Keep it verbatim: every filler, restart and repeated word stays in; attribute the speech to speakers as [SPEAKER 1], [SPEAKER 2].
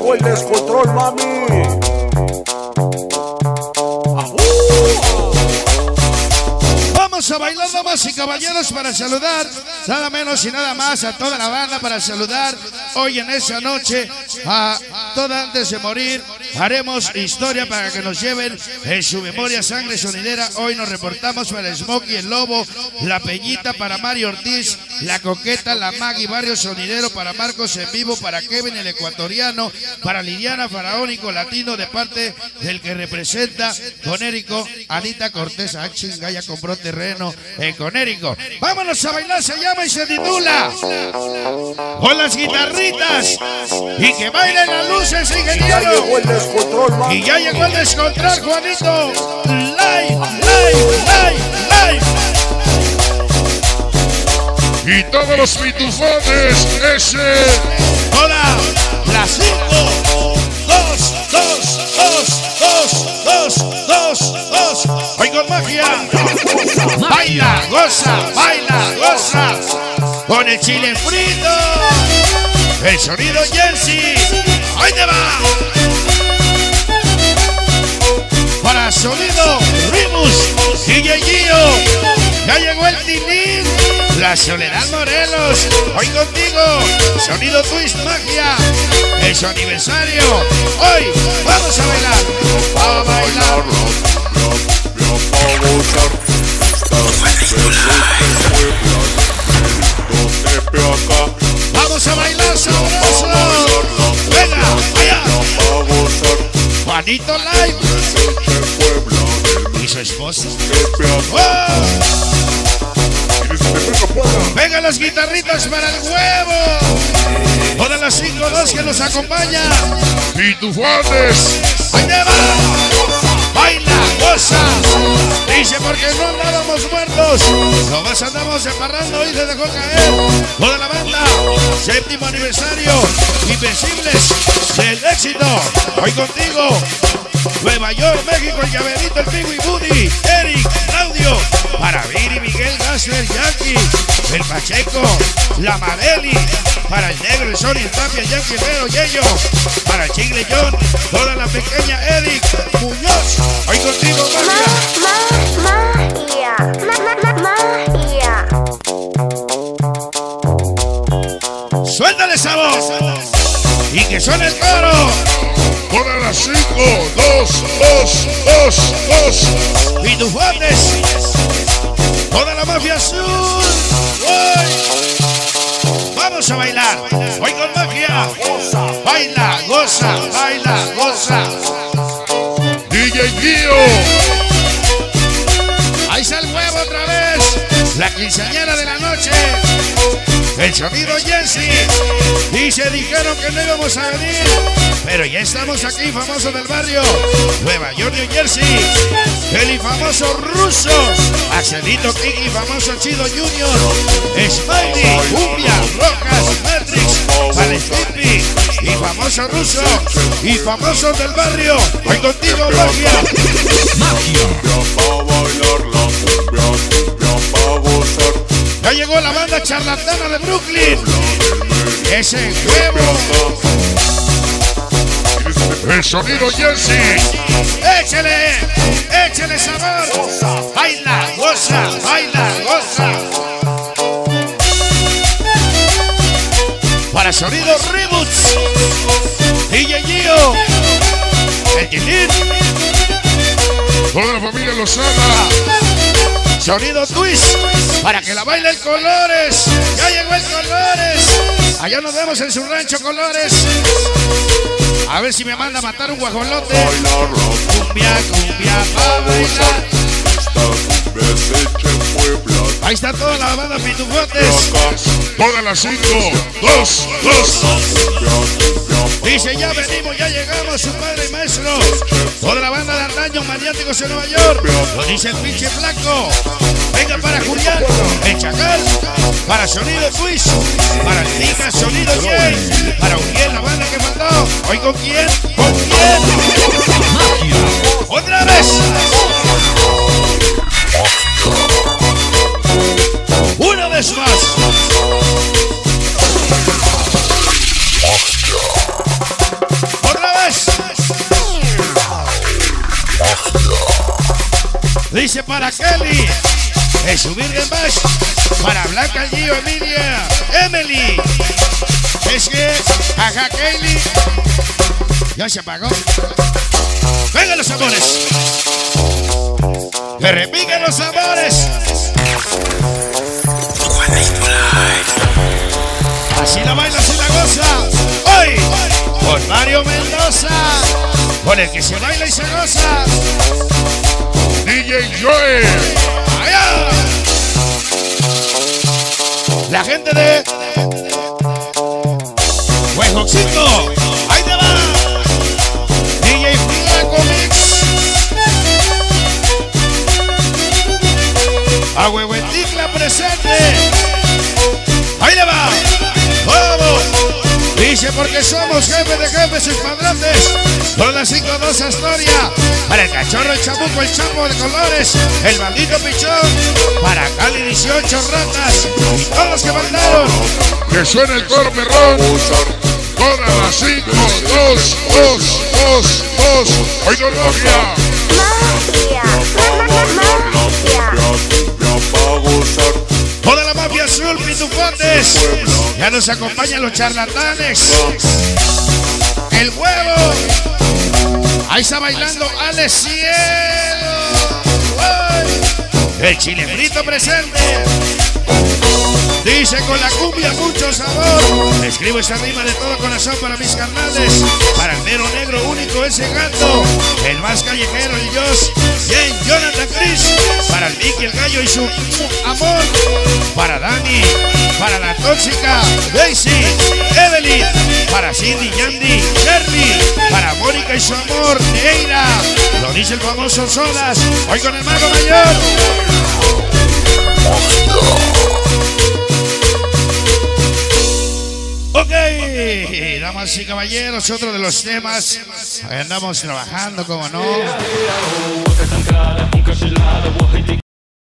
[SPEAKER 1] llegó el descontrol, mami.
[SPEAKER 2] Vamos a bailar, damas y caballeros, para saludar nada menos y nada más a toda la banda, para saludar hoy en esa noche a toda antes de morir. Haremos historia para que nos lleven en su memoria sangre sonidera. Hoy nos reportamos para Smokey el Lobo, La Peñita para Mario Ortiz, La Coqueta, La Maggie, Barrio Sonidero para Marcos en vivo, para Kevin el Ecuatoriano, para Liliana Faraónico Latino de parte del que representa Conérico, Anita Cortés. Ah, chinga, ya compró terreno en Conérico. Vámonos a bailar, se llama y se titula Con las guitarritas y que bailen las luces, ingeniero. Y ya llegó el descontrol, Juanito. Live, live, live, live.
[SPEAKER 3] Y todos los pitufones, ese.
[SPEAKER 2] Hola, las cinco, dos, dos, dos, dos, dos, dos, dos. Hoy con magia. Baila, goza, baila, goza. Con el chile frito. El sonido Jersey. Ahí te va. Para sonido Rimus y Yeyío. Ya llegó el Tilín. La Soledad Morelos. Hoy contigo. Sonido Twist Magia. Es su aniversario. Hoy vamos a bailar. A bailar. Vamos a bailar sabroso. Venga, allá. Juanito Live y su esposa. ¡Oh! Venga las guitarritas para el huevo. Todas las cinco dos que nos acompaña.
[SPEAKER 3] Pitufones.
[SPEAKER 2] Ahí te va. Baila, goza. Dice porque no andábamos muertos. Nomás andamos separando y se dejó caer. Toda la banda. Séptimo aniversario. Invencibles del éxito. Hoy contigo. Nueva York, México, el Llaverito, el Pigo y Buddy, Eric, Claudio, para Viri, Miguel, Gasler, Yankee, el Pacheco, la Mareli, para el Negro, el Sony, el Tapia, el Yankee, Vero, Yello, para el Chigle John, toda la pequeña Eric, Muñoz, hoy contigo,
[SPEAKER 4] Magia. Magia.
[SPEAKER 2] Suéltale esa voz y que suene el coro.
[SPEAKER 3] Para las cinco, dos, dos, dos, dos.
[SPEAKER 2] Pitufones. Toda la mafia azul. Hoy vamos a bailar. Hoy con magia. Baila, goza, baila, goza.
[SPEAKER 3] D J Guío.
[SPEAKER 2] Ahí está el huevo otra vez. La quinceañera de la noche. El sonido Jersey. Y se dijeron que no íbamos a venir, pero ya estamos aquí, famosos del barrio. Nueva York, New Jersey. El infamoso ruso. Axelito Kiki, famoso Chido Junior. Smiley, Cumbia, Rojas, Matrix, Palestipi. Y famoso ruso. Y famosos del barrio. Hoy contigo, magia. Ya llegó la banda charlatana de Brooklyn. Ese huevo.
[SPEAKER 3] El sonido Jersey.
[SPEAKER 2] Échale, échale sabor. Baila, goza, baila, goza. Para sonido Reboots. D J Gio. El Gilín.
[SPEAKER 3] Toda la familia Lozada.
[SPEAKER 2] Sonido Twist. Para que la baile el Colores. Ya llegó el Colores. Allá nos vemos en su rancho Colores. A ver si me manda a matar un guajolote. Cumbia, cumbia, pa' bailar. Ahí está toda la banda Pitufotes.
[SPEAKER 3] Todas las cinco, dos, dos.
[SPEAKER 2] Dice, ya venimos, ya llegamos, su padre y maestro. Toda la banda de antaños maniáticos en Nueva York. Lo dice el pinche flaco. Venga para Julián, el Chacal. Para Sonido Twist. Para el Tica, Sonido Jay. Para Uriel, la banda que mandó. ¿Hoy con quién? ¿Con quién? ¡Otra vez! ¡Una vez más! Dice para Kelly, es subir de más. Para Blanca, Gio, Emilia, Emily. Es que, ajá, Kelly. Ya se apagó. Vengan los amores. Que repiquen los amores. Así la baila, así la goza. Hoy, con Mario Mendoza. Con el que se baila y se goza.
[SPEAKER 3] D J Joel.
[SPEAKER 2] ¡Allá! La gente de Huejoxito. Ahí te va. D J Flaco Mix. A Huehueticla presente. Ahí le va. ¡Vamos! Dice porque somos jefes de jefes espadrones. Son las cinco dos Astoria. Para el cachorro, el chamuco, el chapo de colores. El bandito pichón. Para Cali dieciocho ratas. Y todos los que mandaron.
[SPEAKER 3] Que suena el coro perrón. Todas las cinco, dos, dos, dos, dos. Hoy no novia.
[SPEAKER 4] Magia. Magia.
[SPEAKER 2] Toda la mafia azul, pitufotes. Ya nos acompañan los charlatanes. El huevo. Ahí está bailando Ale Cielo. ¡Ay! El chile frito presente. Dice con la cumbia mucho sabor. Escribo esta rima de todo corazón para mis carnales. Para el mero negro único ese gato. El más callejero el Josh. Bien, Jonathan Chris. Para el Vicky el gallo y su amor. Para Dani. Para la tóxica Daisy. Evelyn. Para Cindy, Yandy, Shirley. Para Mónica y su amor Neira. Lo dice el famoso Sodas. Hoy con el mago mayor. Ok, damas y caballeros, otro de los temas. Andamos trabajando, como no.